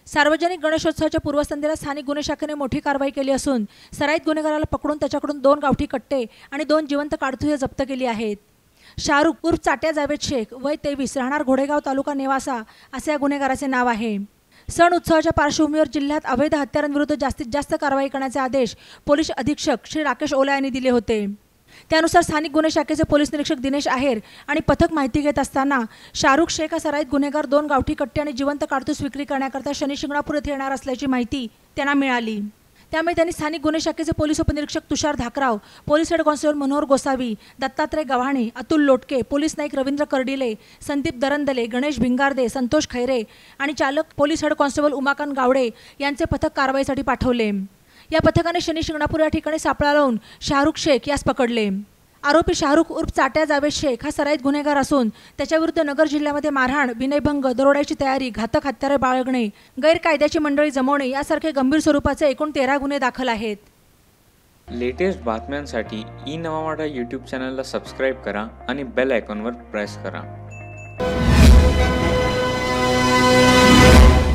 सार्वजनिक गणेशोत्सवाच्या पूर्वसंध्येला स्थानिक गुन्हे शाखेने मोठी कारवाई केली असून सराईत गुन्हेगाराला पकडून त्याच्याकडून 2 गावठी कट्टे आणि 2 जिवंत काडतुसे जप्त केली आहेत। शाहरुख उर्फ चाट्या जावेद शेख वय 23 राहणार घोडेगाव तालुका नेवासा असे या गुन्हेगाराचे नाव आहे। सण उत्सवाच्या पार्श्वभूमीवर जिल्ह्यात अवैध हत्यारांविरुद्ध जास्तीत जास्त कारवाई करण्याचे आदेश पोलीस अधीक्षक श्री राकेश ओला यांनी दिले होते। त्यानुसार स्थानिक गुन्हे शाखेचे पोलीस निरीक्षक दिनेश आहेर आणि पथक माहिती घेत असताना शाहरुख शेख हा सराईत गुन्हेगार 2 गावठी कट्टे आणि जिवंत काडतूस विक्री करण्याकरता शनी शिंगणापूर येथे येणार असल्याची माहिती त्यांना मिळाली। त्यामुळे त्यांनी स्थानिक गुन्हे शाखेचे पोलीस उपनिरीक्षक Tushar Dhakrao, police head constable Manohar Gosavi, Dattatray Gavhane, Atul Lotke, police naik Ravindra Kardile, Sandeep Darandale, Ganesh Bhingarde, Santosh Khaire आणि चालक police head constable Umakant Gawade यांचे पथक कारवाईसाठी पाठवले। या पथकाने शनी शिंगणापूर या ठिकाणी सापळा लावून शाहरुख शेख यास पकडले। आरोपी शाहरुख उर्फ चाट्या जावेद शेख हा सराईत गुन्हेगार असून त्याच्याविरुद्ध नगर जिल्ह्यामध्ये मारहाण, विनयभंग, दरोड्याची तयारी, घातक हत्यारे बाळगणे, गैरकायद्याची मंडळी जमवणे यासारखे गंभीर स्वरूपाचे एकूण 13 गुन्हे दाखल आहेत। लेटेस्ट बातम्यांसाठी ई-नवा यूट्यूब चॅनलला सबस्क्राईब करा आणि बेल आयकॉनवर प्रेस करा।